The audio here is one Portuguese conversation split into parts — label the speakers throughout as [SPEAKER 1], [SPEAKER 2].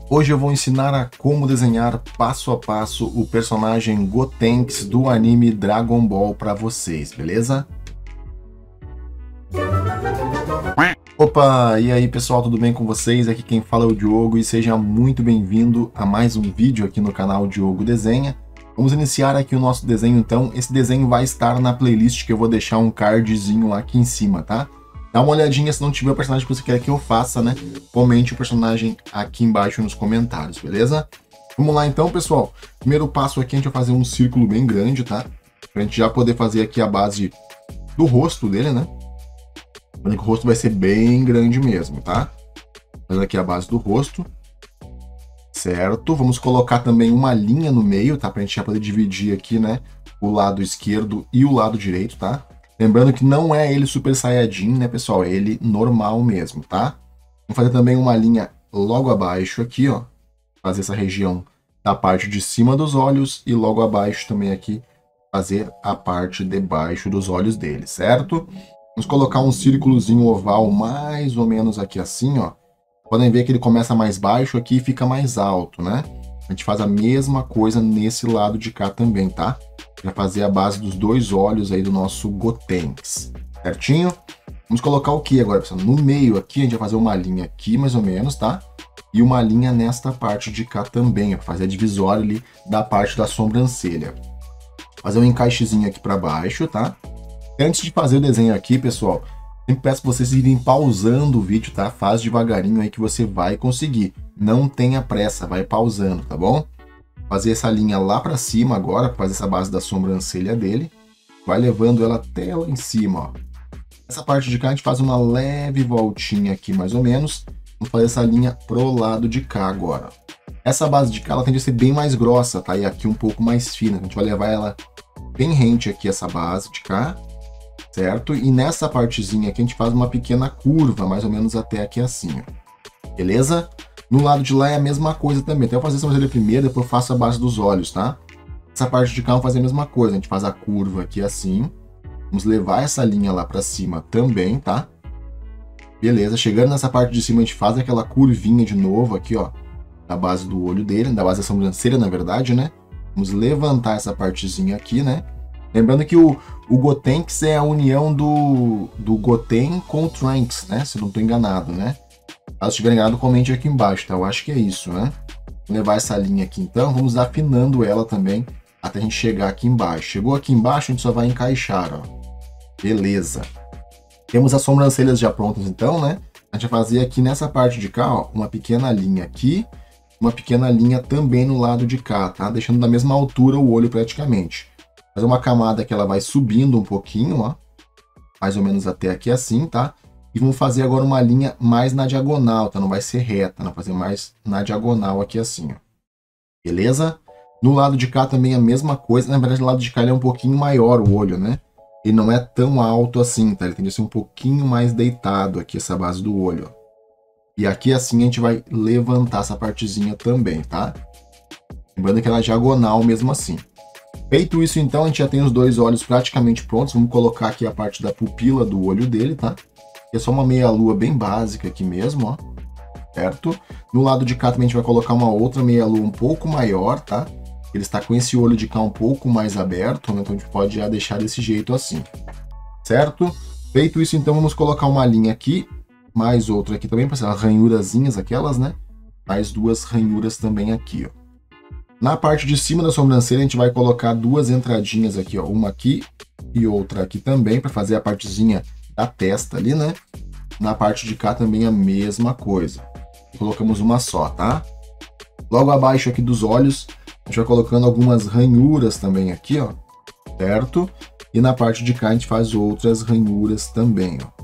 [SPEAKER 1] Hoje eu vou ensinar a como desenhar passo a passo o personagem Gotenks do anime Dragon Ball para vocês, beleza? Opa, e aí pessoal, tudo bem com vocês? Aqui quem fala é o Diogo e seja muito bem-vindo a mais um vídeo aqui no canal Diogo Desenha. Vamos iniciar aqui o nosso desenho então. Esse desenho vai estar na playlist que eu vou deixar um cardzinho aqui em cima, tá? Dá uma olhadinha, se não tiver o personagem que você quer que eu faça, né? Comente o personagem aqui embaixo nos comentários, beleza? Vamos lá então, pessoal. Primeiro passo aqui, a gente vai fazer um círculo bem grande, tá? Pra gente já poder fazer aqui a base do rosto dele, né? O rosto vai ser bem grande mesmo, tá? Fazendo aqui a base do rosto. Certo? Vamos colocar também uma linha no meio, tá? Pra gente já poder dividir aqui, né? O lado esquerdo e o lado direito, tá? Lembrando que não é ele Super Saiyajin, né, pessoal? É ele normal mesmo, tá? Vamos fazer também uma linha logo abaixo aqui, ó. Fazer essa região da parte de cima dos olhos e logo abaixo também aqui fazer a parte de baixo dos olhos dele, certo? Vamos colocar um círculozinho oval mais ou menos aqui assim, ó. Podem ver que ele começa mais baixo aqui e fica mais alto, né? A gente faz a mesma coisa nesse lado de cá também, tá? Para fazer a base dos dois olhos aí do nosso Gotenks, certinho? Vamos colocar o que agora, pessoal? No meio aqui, a gente vai fazer uma linha aqui, mais ou menos, tá? E uma linha nesta parte de cá também, ó, fazer a divisória ali da parte da sobrancelha. Fazer um encaixezinho aqui para baixo, tá? E antes de fazer o desenho aqui, pessoal, sempre peço para vocês irem pausando o vídeo, tá? Faz devagarinho aí que você vai conseguir. Não tenha pressa, vai pausando, tá bom? Fazer essa linha lá para cima agora, fazer essa base da sobrancelha dele. Vai levando ela até lá em cima, ó. Essa parte de cá a gente faz uma leve voltinha aqui, mais ou menos. Vamos fazer essa linha pro lado de cá agora. Essa base de cá, ela tende a ser bem mais grossa, tá? E aqui um pouco mais fina. A gente vai levar ela bem rente aqui, essa base de cá, certo? E nessa partezinha aqui a gente faz uma pequena curva, mais ou menos até aqui assim, ó. Beleza? No lado de lá é a mesma coisa também. Então eu vou fazer essa sobrancelha primeiro, depois eu faço a base dos olhos, tá? Essa parte de cá vamos fazer a mesma coisa. A gente faz a curva aqui assim. Vamos levar essa linha lá pra cima também, tá? Beleza. Chegando nessa parte de cima, a gente faz aquela curvinha de novo aqui, ó. Da base do olho dele, da base da sobrancelha, na verdade, né? Vamos levantar essa partezinha aqui, né? Lembrando que o Gotenks é a união do Goten com o Trunks, né? Se eu não tô enganado, né? Caso estiver enganado, comente aqui embaixo, tá? Eu acho que é isso, né? Vou levar essa linha aqui então, vamos afinando ela também até a gente chegar aqui embaixo. Chegou aqui embaixo, a gente só vai encaixar, ó. Beleza. Temos as sobrancelhas já prontas então, né? A gente vai fazer aqui nessa parte de cá, ó, uma pequena linha aqui, uma pequena linha também no lado de cá, tá? Deixando da mesma altura o olho praticamente. Fazer uma camada que ela vai subindo um pouquinho, ó. Mais ou menos até aqui assim, tá? E vamos fazer agora uma linha mais na diagonal, tá? Não vai ser reta, não. Fazer mais na diagonal aqui assim, ó. Beleza? No lado de cá também a mesma coisa. Na verdade, no lado de cá ele é um pouquinho maior o olho, né? Ele não é tão alto assim, tá? Ele tende a ser um pouquinho mais deitado aqui, essa base do olho, ó. E aqui assim a gente vai levantar essa partezinha também, tá? Lembrando que ela é diagonal mesmo assim. Feito isso, então, a gente já tem os dois olhos praticamente prontos. Vamos colocar aqui a parte da pupila do olho dele, tá? É só uma meia-lua bem básica aqui mesmo, ó. Certo? No lado de cá também a gente vai colocar uma outra meia-lua um pouco maior, tá? Ele está com esse olho de cá um pouco mais aberto, né? Então a gente pode já deixar desse jeito assim. Certo? Feito isso, então, vamos colocar uma linha aqui, mais outra aqui também, para ser ranhurazinhas aquelas, né? Mais duas ranhuras também aqui, ó. Na parte de cima da sobrancelha, a gente vai colocar duas entradinhas aqui, ó. Uma aqui e outra aqui também, para fazer a partezinha da testa ali, né? Na parte de cá também a mesma coisa. Colocamos uma só, tá? Logo abaixo aqui dos olhos, a gente vai colocando algumas ranhuras também aqui, ó. Certo? E na parte de cá a gente faz outras ranhuras também, ó.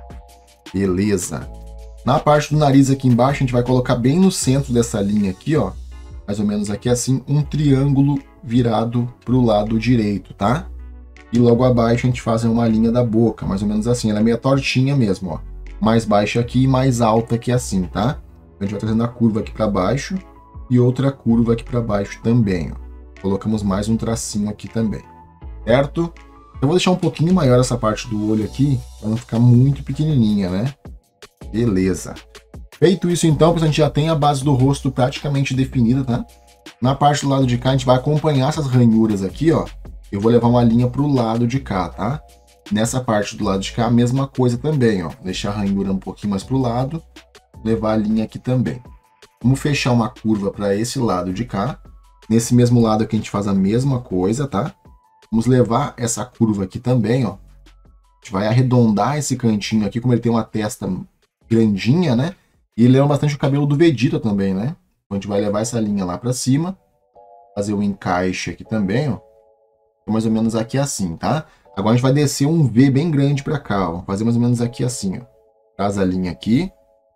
[SPEAKER 1] Beleza. Na parte do nariz aqui embaixo, a gente vai colocar bem no centro dessa linha aqui, ó. Mais ou menos aqui assim, um triângulo virado para o lado direito, tá? E logo abaixo a gente faz uma linha da boca, mais ou menos assim. Ela é meio tortinha mesmo, ó. Mais baixa aqui e mais alta aqui assim, tá? A gente vai trazendo a curva aqui para baixo e outra curva aqui para baixo também, ó. Colocamos mais um tracinho aqui também, certo? Eu vou deixar um pouquinho maior essa parte do olho aqui, para não ficar muito pequenininha, né? Beleza. Feito isso, então, pessoal, a gente já tem a base do rosto praticamente definida, tá? Na parte do lado de cá, a gente vai acompanhar essas ranhuras aqui, ó. Eu vou levar uma linha pro lado de cá, tá? Nessa parte do lado de cá, a mesma coisa também, ó. Deixar a ranhura um pouquinho mais pro lado, levar a linha aqui também. Vamos fechar uma curva para esse lado de cá. Nesse mesmo lado aqui a gente faz a mesma coisa, tá? Vamos levar essa curva aqui também, ó. A gente vai arredondar esse cantinho aqui, como ele tem uma testa grandinha, né? E ele lembra bastante o cabelo do Vegeta também, né? Então a gente vai levar essa linha lá para cima. Fazer um encaixe aqui também, ó. Mais ou menos aqui assim, tá? Agora a gente vai descer um V bem grande para cá, ó. Fazer mais ou menos aqui assim, ó. Traz a linha aqui.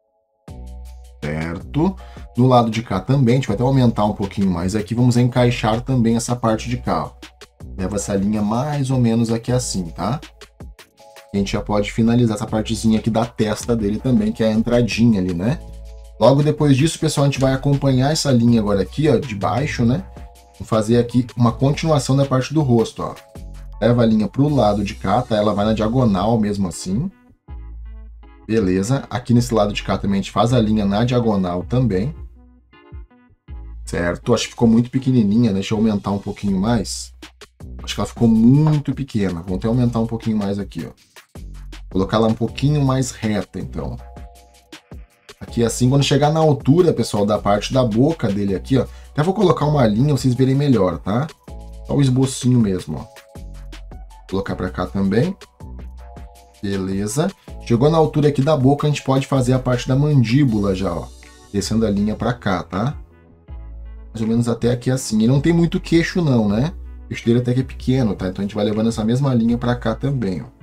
[SPEAKER 1] Certo? No lado de cá também, a gente vai até aumentar um pouquinho mais aqui. Vamos encaixar também essa parte de cá, ó. Leva essa linha mais ou menos aqui assim, tá? A gente já pode finalizar essa partezinha aqui da testa dele também, que é a entradinha ali, né? Logo depois disso, pessoal, a gente vai acompanhar essa linha agora aqui, ó, de baixo, né? Vou fazer aqui uma continuação da parte do rosto, ó. Leva a linha pro lado de cá, tá? Ela vai na diagonal mesmo assim. Beleza. Aqui nesse lado de cá também a gente faz a linha na diagonal também. Certo? Acho que ficou muito pequenininha, deixa eu aumentar um pouquinho mais. Acho que ela ficou muito pequena. Vamos até aumentar um pouquinho mais aqui, ó. Colocar ela um pouquinho mais reta, então. Aqui assim, quando chegar na altura, pessoal, da parte da boca dele aqui, ó. Até vou colocar uma linha pra vocês verem melhor, tá? Só o esbocinho mesmo, ó. Vou colocar pra cá também. Beleza. Chegou na altura aqui da boca, a gente pode fazer a parte da mandíbula já, ó. Descendo a linha pra cá, tá? Mais ou menos até aqui assim. Ele não tem muito queixo não, né? O queixo dele até que é pequeno, tá? Então a gente vai levando essa mesma linha pra cá também, ó.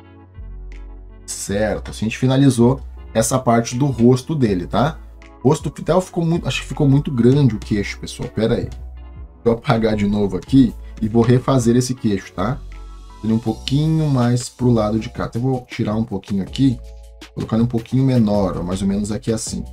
[SPEAKER 1] Certo. Assim a gente finalizou essa parte do rosto dele, tá? O rosto até ficou muito... Acho que ficou muito grande o queixo, pessoal. Pera aí. Vou apagar de novo aqui e vou refazer esse queixo, tá? Ele um pouquinho mais pro lado de cá. Até vou tirar um pouquinho aqui, colocar ele um pouquinho menor, ó, mais ou menos aqui assim.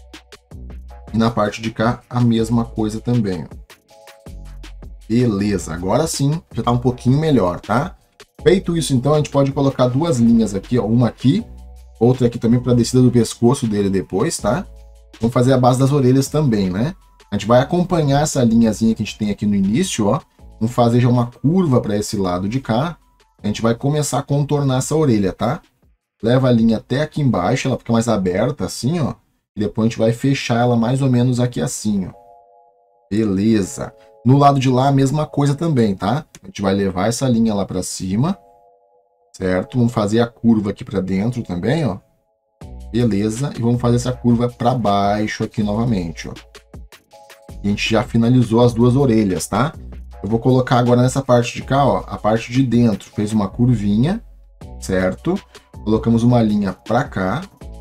[SPEAKER 1] E na parte de cá, a mesma coisa também, ó. Beleza, agora sim, já tá um pouquinho melhor, tá? Feito isso, então, a gente pode colocar duas linhas aqui, ó. Uma aqui, outra aqui também para a descida do pescoço dele depois, tá? Vamos fazer a base das orelhas também, né? A gente vai acompanhar essa linhazinha que a gente tem aqui no início, ó. Vamos fazer já uma curva para esse lado de cá. A gente vai começar a contornar essa orelha, tá? Leva a linha até aqui embaixo, ela fica mais aberta assim, ó. E depois a gente vai fechar ela mais ou menos aqui assim, ó. Beleza. No lado de lá, a mesma coisa também, tá? A gente vai levar essa linha lá para cima. Certo? Vamos fazer a curva aqui para dentro também, ó. Beleza. E vamos fazer essa curva para baixo aqui novamente, ó. E a gente já finalizou as duas orelhas, tá? Eu vou colocar agora nessa parte de cá, ó, a parte de dentro. Fez uma curvinha, certo? Colocamos uma linha para cá.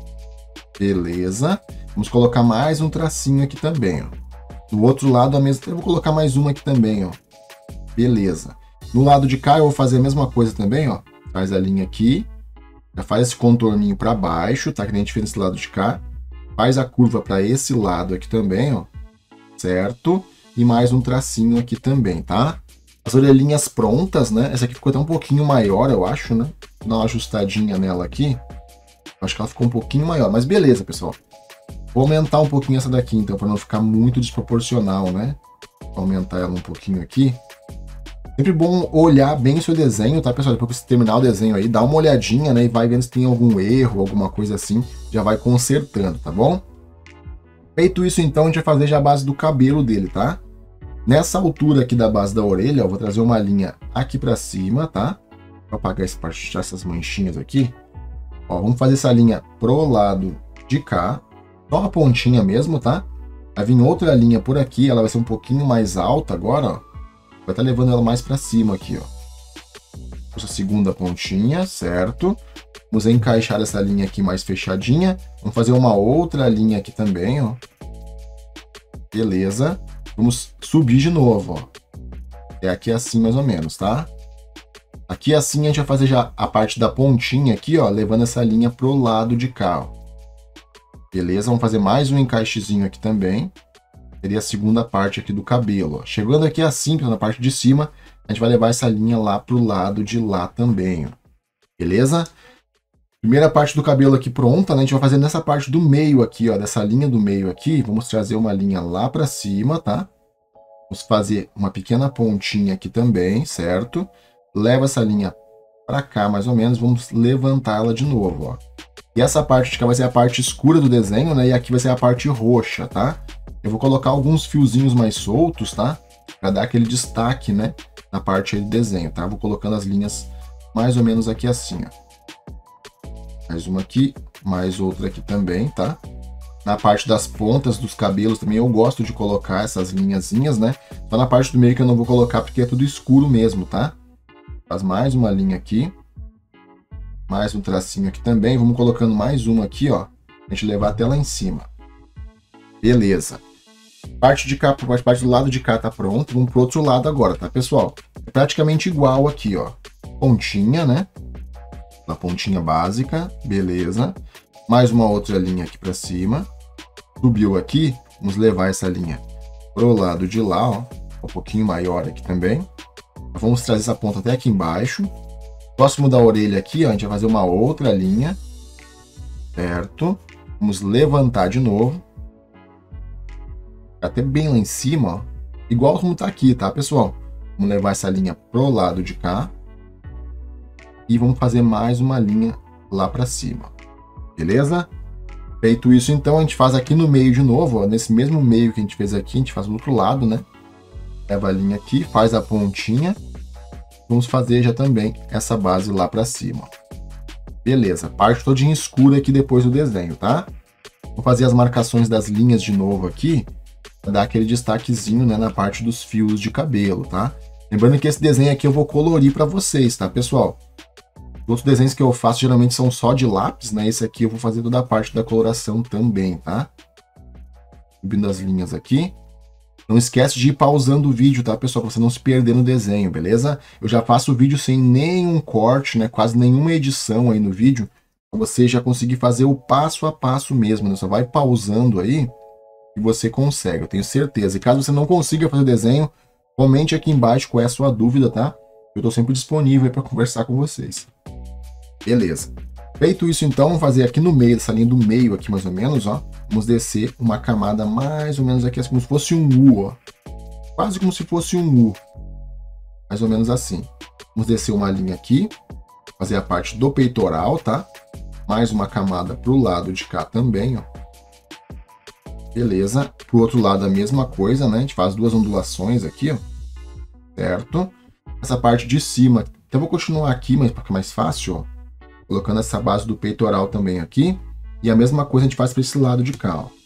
[SPEAKER 1] Beleza. Vamos colocar mais um tracinho aqui também, ó. Do outro lado, a mesma... Eu vou colocar mais uma aqui também, ó. Beleza. No lado de cá, eu vou fazer a mesma coisa também, ó. Faz a linha aqui. Já faz esse contorninho para baixo, tá? Que nem a gente fez nesse lado de cá. Faz a curva para esse lado aqui também, ó. Certo? E mais um tracinho aqui também, tá? As orelhinhas prontas, né? Essa aqui ficou até um pouquinho maior, eu acho, né? Vou dar uma ajustadinha nela aqui. Acho que ela ficou um pouquinho maior, mas beleza, pessoal. Vou aumentar um pouquinho essa daqui, então, para não ficar muito desproporcional, né? Vou aumentar ela um pouquinho aqui. Sempre bom olhar bem o seu desenho, tá, pessoal? Depois que você terminar o desenho aí, dá uma olhadinha, né? E vai vendo se tem algum erro, alguma coisa assim. Já vai consertando, tá bom? Feito isso, então, a gente vai fazer já a base do cabelo dele, tá? Nessa altura aqui da base da orelha, eu vou trazer uma linha aqui pra cima, tá? Vou apagar essas manchinhas aqui. Ó, vamos fazer essa linha pro lado de cá. Só a pontinha mesmo, tá? Vai vir outra linha por aqui, ela vai ser um pouquinho mais alta agora, ó. Vai estar levando ela mais pra cima aqui, ó. Essa segunda pontinha, certo? Vamos encaixar essa linha aqui mais fechadinha. Vamos fazer uma outra linha aqui também, ó. Beleza. Vamos subir de novo, ó. É aqui assim mais ou menos, tá? Aqui assim a gente vai fazer já a parte da pontinha aqui, ó, levando essa linha pro lado de cá, ó. Beleza? Vamos fazer mais um encaixezinho aqui também. Seria a segunda parte aqui do cabelo, ó. Chegando aqui assim, na parte de cima, a gente vai levar essa linha lá pro lado de lá também, ó. Beleza? Primeira parte do cabelo aqui pronta, né? A gente vai fazer nessa parte do meio aqui, ó, dessa linha do meio aqui. Vamos trazer uma linha lá para cima, tá? Vamos fazer uma pequena pontinha aqui também, certo? Leva essa linha para cá, mais ou menos. Vamos levantá-la de novo, ó. E essa parte de cá vai ser a parte escura do desenho, né? E aqui vai ser a parte roxa, tá? Eu vou colocar alguns fiozinhos mais soltos, tá? Para dar aquele destaque, né? Na parte aí do desenho, tá? Vou colocando as linhas mais ou menos aqui assim, ó. Mais uma aqui, mais outra aqui também, tá? Na parte das pontas dos cabelos também eu gosto de colocar essas linhazinhas, né? Só na parte do meio que eu não vou colocar porque é tudo escuro mesmo, tá? Faz mais uma linha aqui. Mais um tracinho aqui também. Vamos colocando mais uma aqui, ó. Pra gente levar até lá em cima. Beleza. Parte de cá, parte do lado de cá tá pronto. Vamos pro outro lado agora, tá, pessoal? É praticamente igual aqui, ó. Pontinha, né? Na pontinha básica, beleza. Mais uma outra linha aqui para cima. Subiu aqui, vamos levar essa linha pro lado de lá, ó. Um pouquinho maior aqui também. Vamos trazer essa ponta até aqui embaixo. Próximo da orelha aqui, ó, a gente vai fazer uma outra linha. Certo? Vamos levantar de novo. Até bem lá em cima, ó. Igual como tá aqui, tá, pessoal? Vamos levar essa linha pro lado de cá. E vamos fazer mais uma linha lá para cima. Beleza? Feito isso, então, a gente faz aqui no meio de novo, ó, nesse mesmo meio que a gente fez aqui, a gente faz do outro lado, né? Leva a linha aqui, faz a pontinha. Vamos fazer já também essa base lá para cima. Beleza, parte todinha escura aqui depois do desenho, tá? Vou fazer as marcações das linhas de novo aqui, para dar aquele destaquezinho, né, na parte dos fios de cabelo, tá? Lembrando que esse desenho aqui eu vou colorir para vocês, tá, pessoal? Os outros desenhos que eu faço geralmente são só de lápis, né? Esse aqui eu vou fazer toda a parte da coloração também, tá? Subindo as linhas aqui. Não esquece de ir pausando o vídeo, tá, pessoal? Pra você não se perder no desenho, beleza? Eu já faço o vídeo sem nenhum corte, né? Quase nenhuma edição aí no vídeo. Pra você já conseguir fazer o passo a passo mesmo, né? Só vai pausando aí e você consegue, eu tenho certeza. E caso você não consiga fazer o desenho, comente aqui embaixo qual é a sua dúvida, tá? Eu tô sempre disponível para conversar com vocês. Beleza. Feito isso, então, vamos fazer aqui no meio, dessa linha do meio aqui, mais ou menos, ó. Vamos descer uma camada mais ou menos aqui, assim, como se fosse um U, ó. Quase como se fosse um U. Mais ou menos assim. Vamos descer uma linha aqui, fazer a parte do peitoral, tá? Mais uma camada pro lado de cá também, ó. Beleza. Pro outro lado a mesma coisa, né? A gente faz duas ondulações aqui, ó. Certo? Essa parte de cima, então eu vou continuar aqui, mas para ficar mais fácil, ó. Colocando essa base do peitoral também aqui. E a mesma coisa a gente faz para esse lado de cá, ó.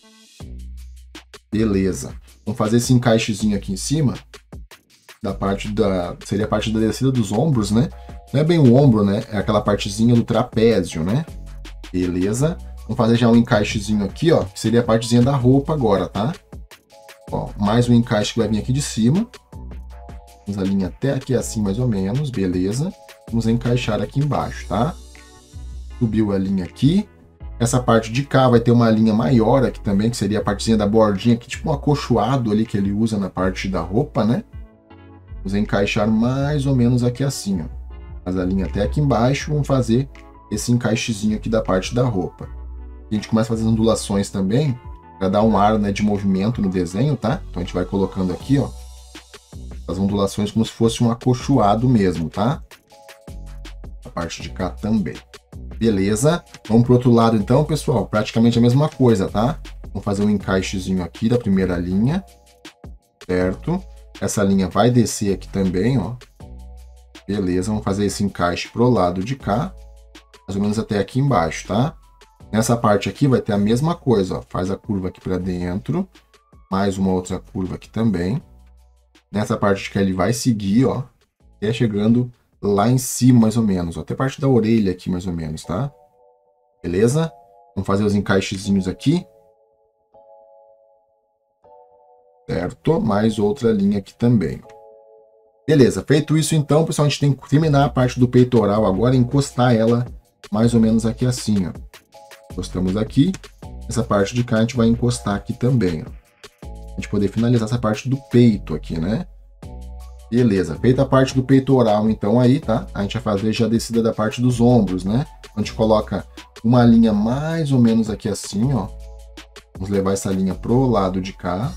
[SPEAKER 1] Beleza. Vamos fazer esse encaixezinho aqui em cima. Da parte da... Seria a parte da descida dos ombros, né? Não é bem o ombro, né? É aquela partezinha do trapézio, né? Beleza. Vamos fazer já um encaixezinho aqui, ó. Que seria a partezinha da roupa agora, tá? Ó, mais um encaixe que vai vir aqui de cima. Vamos a linha até aqui assim, mais ou menos. Beleza. Vamos encaixar aqui embaixo, tá? Subiu a linha aqui. Essa parte de cá vai ter uma linha maior aqui também, que seria a partezinha da bordinha aqui, tipo um acolchoado ali que ele usa na parte da roupa, né? Vamos encaixar mais ou menos aqui assim, ó. Faz a linha até aqui embaixo, vamos fazer esse encaixezinho aqui da parte da roupa. A gente começa a fazer ondulações também, para dar um ar, né, de movimento no desenho, tá? Então a gente vai colocando aqui, ó, as ondulações como se fosse um acolchoado mesmo, tá? A parte de cá também. Beleza, vamos pro outro lado então, pessoal, praticamente a mesma coisa, tá? Vamos fazer um encaixezinho aqui da primeira linha, certo? Essa linha vai descer aqui também, ó. Beleza, vamos fazer esse encaixe pro lado de cá, mais ou menos até aqui embaixo, tá? Nessa parte aqui vai ter a mesma coisa, ó. Faz a curva aqui para dentro, mais uma outra curva aqui também. Nessa parte que ele vai seguir, ó, até chegando lá em cima, mais ou menos, ó, até a parte da orelha aqui, mais ou menos, tá? Beleza? Vamos fazer os encaixezinhos aqui. Certo? Mais outra linha aqui também. Beleza, feito isso então, pessoal, a gente tem que terminar a parte do peitoral agora, encostar ela mais ou menos aqui assim, ó. Encostamos aqui, essa parte de cá a gente vai encostar aqui também, ó. A gente poder finalizar essa parte do peito aqui, né? Beleza, feita a parte do peitoral, então aí, tá? A gente vai fazer já a descida da parte dos ombros, né? A gente coloca uma linha mais ou menos aqui assim, ó. Vamos levar essa linha pro lado de cá.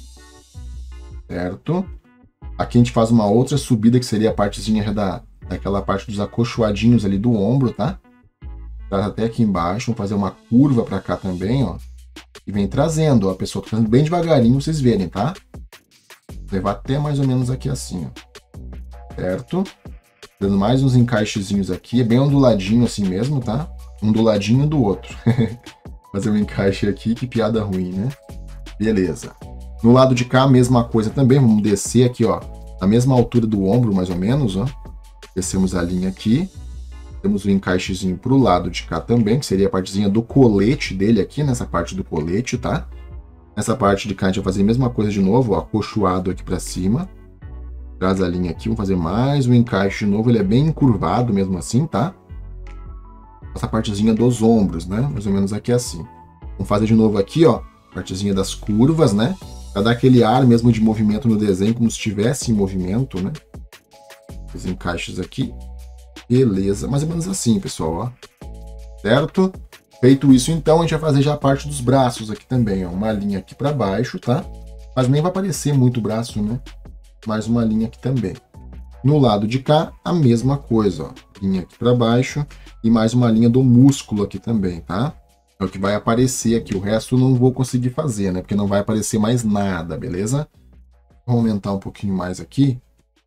[SPEAKER 1] Certo? Aqui a gente faz uma outra subida, que seria a partezinha já daquela parte dos acolchoadinhos ali do ombro, tá? Traz até aqui embaixo, vamos fazer uma curva pra cá também, ó. E vem trazendo, ó, pessoal, tô fazendo bem devagarinho pra vocês verem, tá? Levar até mais ou menos aqui assim, ó. Certo? Dando mais uns encaixezinhos aqui, é bem onduladinho assim mesmo, tá? Um do ladinho do outro. Fazer um encaixe aqui, que piada ruim, né? Beleza. No lado de cá, a mesma coisa também, vamos descer aqui, ó, na mesma altura do ombro, mais ou menos, ó. Descemos a linha aqui. Temos um encaixezinho pro lado de cá também, que seria a partezinha do colete dele aqui, nessa parte do colete, tá? Nessa parte de cá a gente vai fazer a mesma coisa de novo, ó, acolchoado aqui pra cima. Traz a linha aqui, vamos fazer mais um encaixe de novo, ele é bem encurvado mesmo assim, tá? Essa partezinha dos ombros, né? Mais ou menos aqui assim. Vamos fazer de novo aqui, ó, partezinha das curvas, né? Pra dar aquele ar mesmo de movimento no desenho, como se estivesse em movimento, né? Os encaixes aqui. Beleza, mais ou menos assim, pessoal, ó. Certo? Feito isso, então, a gente vai fazer já a parte dos braços aqui também, ó. Uma linha aqui para baixo, tá? Mas nem vai aparecer muito o braço, né? Mais uma linha aqui também. No lado de cá, a mesma coisa, ó. Linha aqui para baixo e mais uma linha do músculo aqui também, tá? É o que vai aparecer aqui. O resto eu não vou conseguir fazer, né? Porque não vai aparecer mais nada, beleza? Vou aumentar um pouquinho mais aqui.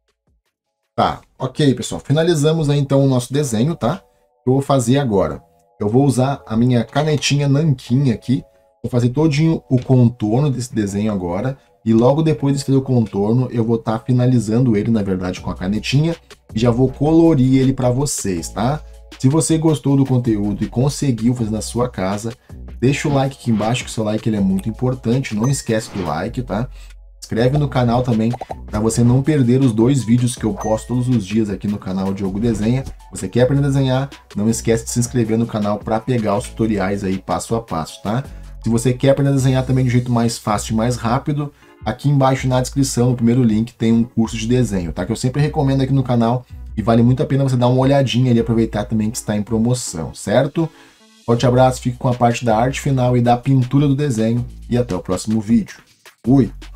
[SPEAKER 1] Tá, ok, pessoal. Finalizamos aí, então, o nosso desenho, tá? Eu vou fazer agora. Eu vou usar a minha canetinha nanquim aqui. Vou fazer todinho o contorno desse desenho agora. E logo depois de fazer o contorno, eu vou estar finalizando ele, na verdade, com a canetinha. E já vou colorir ele para vocês, tá? Se você gostou do conteúdo e conseguiu fazer na sua casa, deixa o like aqui embaixo, que o seu like ele é muito importante. Não esquece do like, tá? Inscreve no canal também, para você não perder os 2 vídeos que eu posto todos os dias aqui no canal Diogo Desenha. Você quer aprender a desenhar? Não esquece de se inscrever no canal para pegar os tutoriais aí passo a passo, tá? Se você quer aprender a desenhar também de um jeito mais fácil e mais rápido, aqui embaixo na descrição, no primeiro link, tem um curso de desenho, tá? Que eu sempre recomendo aqui no canal e vale muito a pena você dar uma olhadinha ali e aproveitar também que está em promoção, certo? Forte abraço, fique com a parte da arte final e da pintura do desenho e até o próximo vídeo. Fui!